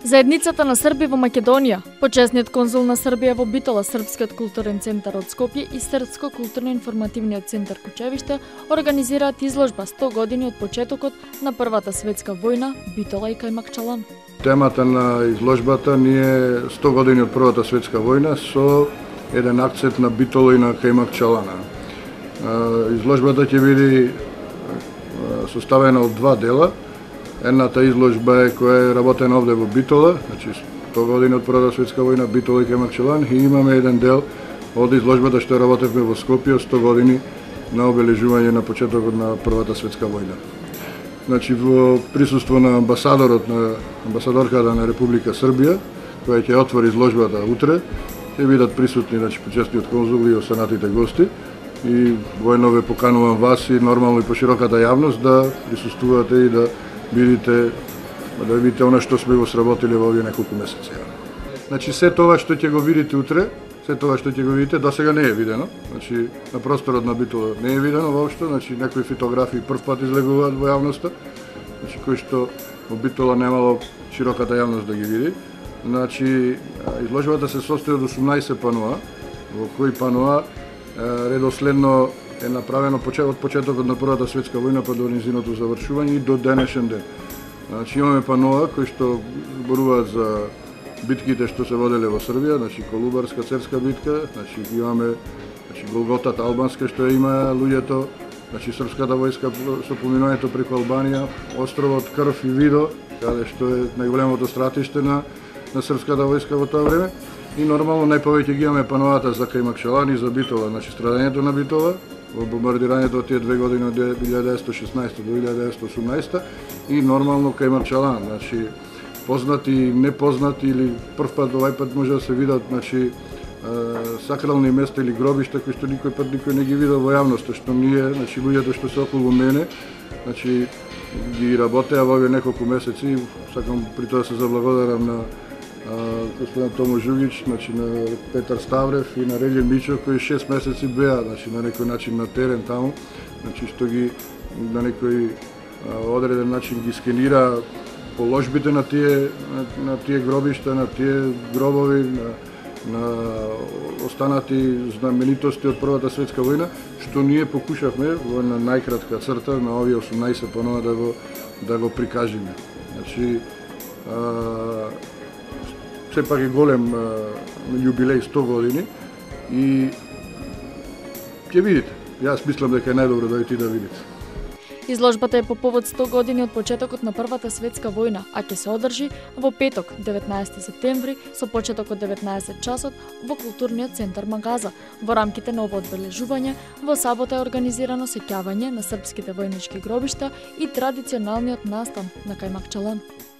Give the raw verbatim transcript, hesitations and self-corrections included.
Заедницата на Срби во Македонија, почесниот конзул на Србија во Битола, Српскиот културен центар од Скопје и Српско културно-информативниот центар Кучевиште организираат изложба сто години од почетокот на Првата светска војна, Битола и Кајмакчалан. Темата на изложбата ни е сто години од Првата светска војна со еден акцент на Битола и на Кајмакчалана. Изложбата ќе биде составена од два дела. Едната изложба е која е работена овде во Битола, значи сто години од Првата светска војна, Битола и Кајмакчалан, и имаме еден дел од изложбата што работевме во Скопје сто години на обележување на почетокот на Првата светска војна. Значи во присуство на амбасадорот на амбасадорката на Република Србија, која ќе отвори изложбата утре, ќе бидат присутни, значи, почесниот конзул и останатите гости. И воено ве поканувам вас и нормално и пошироката јавност да присуствувате и да видите, да видите она што сме го сработили во овие неколку месеци. Значи се тоа што ќе го видите утре, се тоа што ќе го видите досега не е видено. Значи на просторот на Битола не е видено воопшто, значи некои фотографии прв пат излегуваат во јавноста, значи кои што во Битола немало широката јавност да ги види. Значи изложбата се состои од осумнаесет паноа, во кои паноа редоследно е направено од почетокот на Првата светска војна па до низиното завршување и до денешен ден. Значи имаме паноа кои што зборуваат за битките што се воделе во Србија, значи Колубарска церска битка, значи имаме значи Голготата албанска што ја има луѓето, значи српската војска со поминувањето преку Албанија, островот Крв и Видо, каде што е најголемото стратиште на на српската војска во тоа време. И нормално најповеќе ги имаме пановата за Кајмакчалан и за Битола, значи страдањето на Битола во бомбардирањето од тие две години од илјада деветстотини и шеснаесета до илјада деветстотини и осумнаесета и нормално Кајмакчалан, значи познати и непознати или прв пат овај пат може да се видат, значи сакрални места или гробишта кои што никој пат никој не ги видел во јавноста, што ние, значи луѓето што се околу мене, значи ги работеа во овие неколку месеци. Сакам при тоа се заблагодарам на господин Томо Жугич, значи на Петар Ставрев и на Релин Мичо, кои шест месеци беа, значи на некој начин на терен таму, значи што ги на некој одреден начин ги скенира положбите на тие на, на тие гробишта, на тие гробови, на, на останати знаменитости од Првата светска војна, што ние покушавме во на најкратка црта на овие осумнаесет панова да го да го прикажеме. Значи а, сепак е голем јубилеј сто години и ќе видите. Јас мислам дека е најдобро да идете да видите. Изложбата е по повод сто години од почетокот на Првата светска војна, а ќе се одржи во петок, деветнаесети септември, со почеток од деветнаесет часот во културниот центар Магаза. Во рамките на ово одбележување, во сабота е организирано сеќавање на српските војнички гробишта и традиционалниот настан на Кајмакчалан.